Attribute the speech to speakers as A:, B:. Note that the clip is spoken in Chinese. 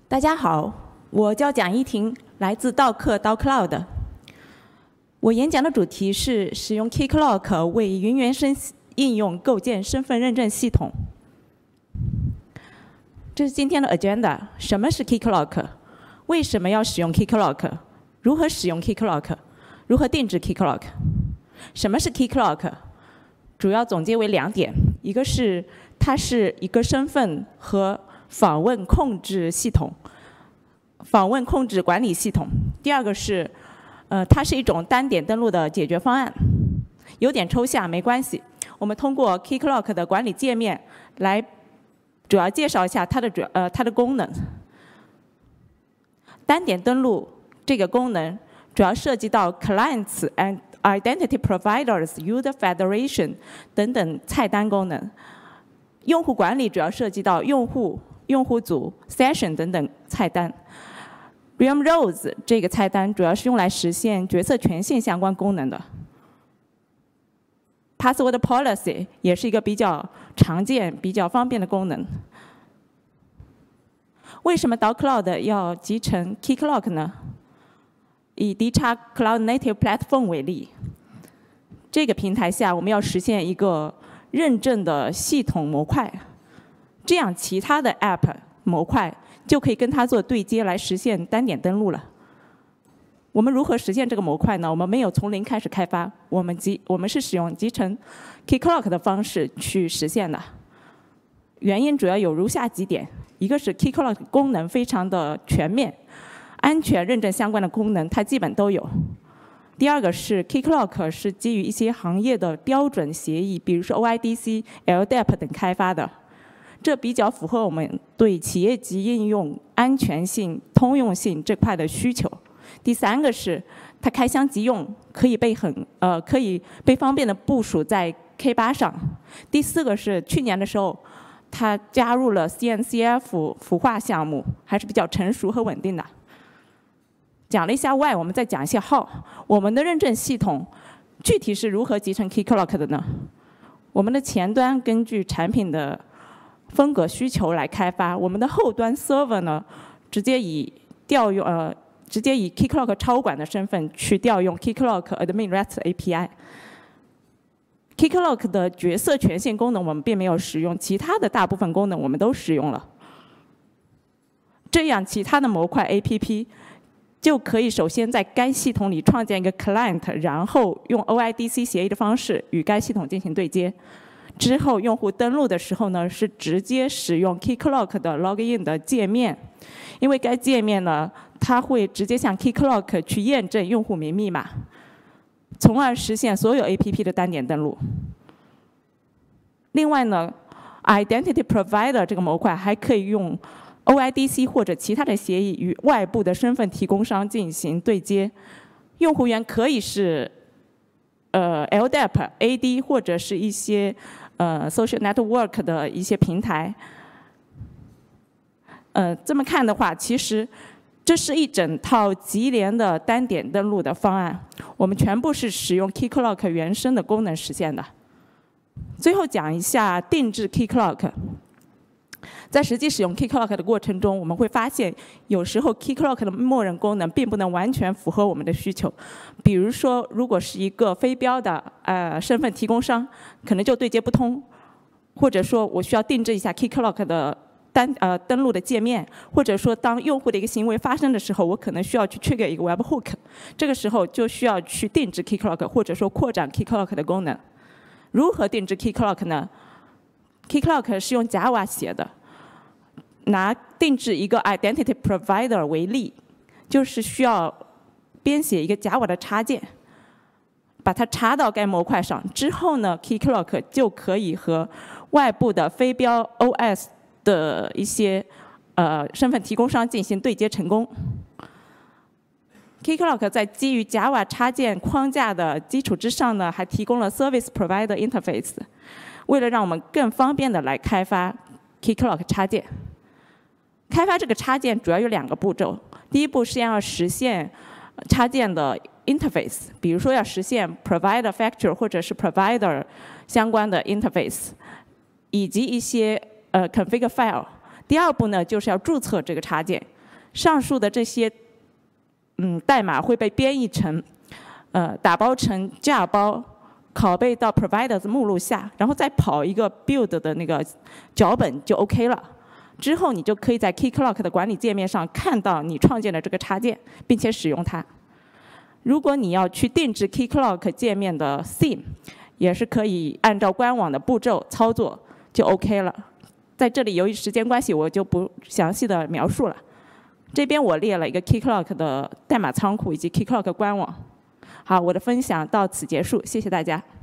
A: 大家好，我叫蒋一婷，来自道客 DaoCloud。我演讲的主题是使用 Keycloak 为云原生应用构建身份认证系统。这是今天的 agenda。什么是 Keycloak？ 为什么要使用 Keycloak？ 如何使用 Keycloak？ 如何定制 Keycloak？ 什么是 Keycloak？ 主要总结为2点，一个是它是一个身份和访问控制系统，访问控制管理系统。第二个是，它是一种单点登录的解决方案，有点抽象，没关系。我们通过 Keycloak 的管理界面来主要介绍一下它的功能。单点登录这个功能主要涉及到 Clients and Identity Providers、User Federation 等等菜单功能。用户管理主要涉及到用户组、Session 等等菜单。Realm Roles 这个菜单主要是用来实现角色权限相关功能的。Password Policy 也是一个比较常见、比较方便的功能。为什么 DaoCloud 要集成 Keycloak 呢？以 DaoCloud Native Platform 为例，这个平台下我们要实现一个认证的系统模块，这样其他的 App 模块就可以跟它做对接，来实现单点登录了。我们如何实现这个模块呢？我们没有从零开始开发，我们是使用集成 Keycloak 的方式去实现的。原因主要有如下几点：一个是 Keycloak 功能非常的全面，安全认证相关的功能它基本都有。第二个是 Keycloak 是基于一些行业的标准协议，比如说 OIDC、LDAP 等开发的，这比较符合我们对企业级应用安全性、通用性这块的需求。第三个是它开箱即用，可以被方便的部署在 K8 上。第四个是去年的时候，它加入了 CNCF 孵化项目，还是比较成熟和稳定的。讲了一下 why， 我们再讲一下 how。我们的认证系统具体是如何集成 Keycloak 的呢？我们的前端根据产品的风格需求来开发，我们的后端 server 呢，直接以 Keycloak 超管的身份去调用 Keycloak Admin REST API。Keycloak 的角色权限功能我们并没有使用，其他的大部分功能我们都使用了。这样其他的模块 APP 就可以首先在该系统里创建一个 client， 然后用 OIDC 协议的方式与该系统进行对接。之后用户登录的时候呢，是直接使用 Keycloak 的 login 的界面，因为该界面呢，它会直接向 Keycloak 去验证用户名密码，从而实现所有 APP 的单点登录。另外呢 ，Identity Provider 这个模块还可以用 OIDC 或者其他的协议与外部的身份提供商进行对接。用户源可以是LDAP、AD 或者是一些social network 的一些平台。这么看的话，其实这是一整套级联的单点登录的方案，我们全部是使用 Keycloak 原生的功能实现的。最后讲一下定制 Keycloak。在实际使用 Keycloak 的过程中，我们会发现有时候 Keycloak 的默认功能并不能完全符合我们的需求。比如说，如果是一个非标的身份提供商，可能就对接不通，或者说我需要定制一下 Keycloak 的登录的界面，或者说当用户的一个行为发生的时候，我可能需要去 trigger 一个 webhook， 这个时候就需要去定制 Keycloak， 或者说扩展 Keycloak 的功能。如何定制 Keycloak 呢？ Keycloak 是用 Java 写的，拿定制一个 Identity Provider 为例，就是需要编写一个 Java 的插件，把它插到该模块上之后呢 ，Keycloak 就可以和外部的非标 OS 的一些身份提供商进行对接成功。Keycloak 在基于 Java 插件框架的基础之上呢，还提供了 Service Provider Interface， 为了让我们更方便的来开发 Keycloak 插件。开发这个插件主要有2个步骤，第一步是要实现插件的 interface， 比如说要实现 Provider Factory 或者是 Provider 相关的 interface， 以及一些configure file。第二步呢，就是要注册这个插件。 上述的这些代码会被编译成打包成架包，拷贝到 providers 目录下，然后再跑一个 build 的那个脚本就 OK 了。之后你就可以在 Keycloak 的管理界面上看到你创建的这个插件，并且使用它。如果你要去定制 Keycloak 界面的 theme， 也是可以按照官网的步骤操作就 OK 了。在这里由于时间关系，我就不详细的描述了。这边我列了一个 Keycloak 的代码仓库以及 Keycloak 官网。好，我的分享到此结束，谢谢大家。